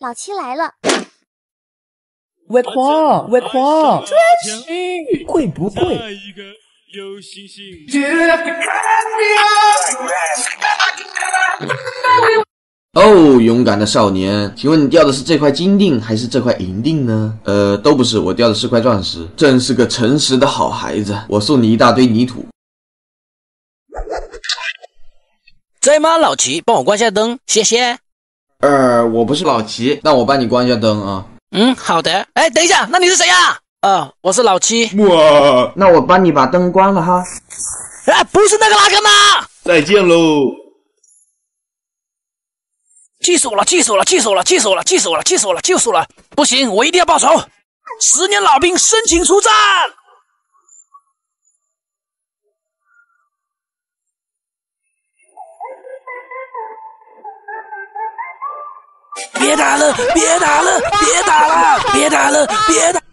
老七来了。 外框，外框，这去贵不贵？ 哦，勇敢的少年，请问你掉的是这块金锭还是这块银锭呢？都不是，我掉的是块钻石。真是个诚实的好孩子，我送你一大堆泥土。 在吗，老齐？帮我关下灯，谢谢。 我不是老齐，那我帮你关一下灯啊。 好的。哎，等一下，那你是谁呀？我是老七。 哇，那我帮你把灯关了哈。 哎，不是那个拉格吗？ 再见喽。 气死我了！气死我了！气死我了！气死我了！气死我了！气死我了！气死我了！不行，我一定要报仇！10年老兵申请出战。别打了！别打了！别打了！别打了！别打！